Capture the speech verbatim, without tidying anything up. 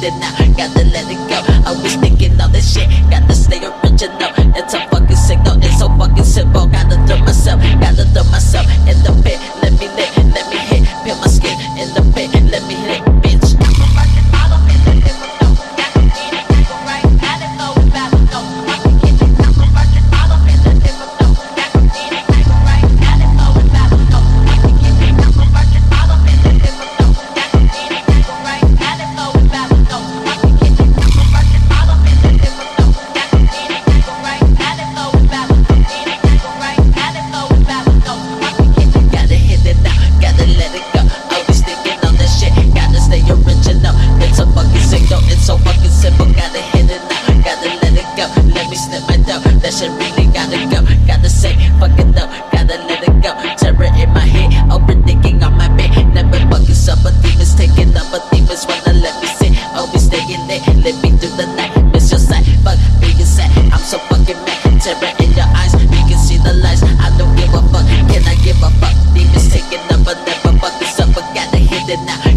it now, gotta let it go. Always thinking all this shit, gotta stay original. It's a fucking signal, it's so fucking simple. Gotta throw myself, gotta throw myself in the pit. Let me lit, let me hit, peel my skin in the pit. Let me hit, bitch. That shit really gotta go, gotta say, fuck it up, gotta let it go. Terror in my head, overthinking on my bed. Never fucking suffer, demons taking up, but demons wanna let me sit. Always staying there, let me through the night. Miss your sight, fuck being sad. I'm so fucking mad, terror in your eyes, you can see the lies. I don't give a fuck, can I give a fuck? Demons taking up, but never fucking suffer, gotta hit it now.